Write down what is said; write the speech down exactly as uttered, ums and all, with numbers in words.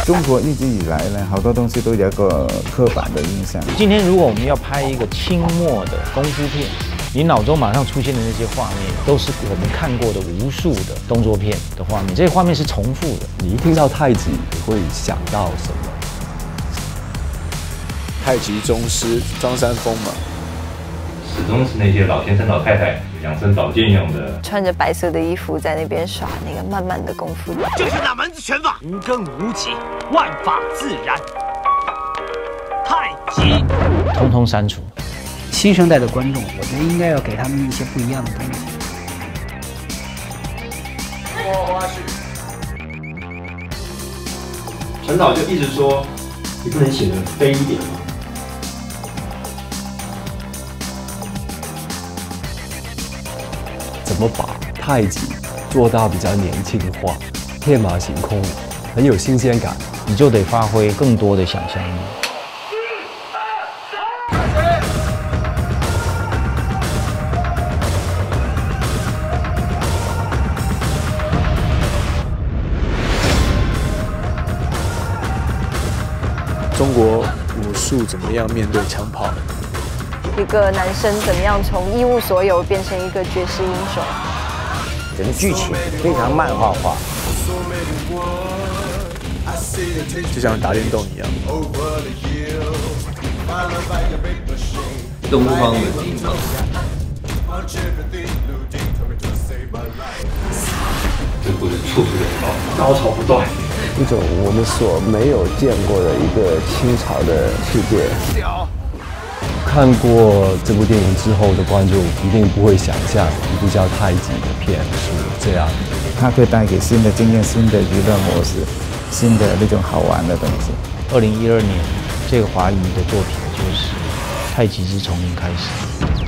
中国一直以来呢，好多东西都有一个刻板的印象。 今天如果我们要拍一个清末的功夫片，你脑中马上出现的那些画面，都是我们看过的无数的动作片的画面，这些画面是重复的。 你一听到太极，你会想到什么？ 太极宗师张三丰嘛， 始终是那些老先生老太太养生保健用的， 穿着白色的衣服在那边耍那个慢慢的功夫。 就是那门子拳法，无根无起，万法自然。太极， 通通删除。 新生代的观众，我觉得应该要给他们一些不一样的东西。 陈导就一直说，你不能写得飞一点吗？ 怎么把太极做到比较年轻化、天马行空，很有新鲜感？ 你就得发挥更多的想象力。 中国武术怎么样面对枪炮？ 一个男生怎么样从一无所有变成一个绝世英雄？ 整个剧情非常漫画化， 就像打电动一样。 东方的地方， 这故事处处有高，高潮不断。 一种我们所没有见过的一个清朝的世界。 看过这部电影之后的观众一定不会想象一部叫《太极》的片是这样的。 它可以带给新的经验、新的娱乐模式、新的那种好玩的东西。 二零一二年，这个华语的作品就是《太极之从零开始》。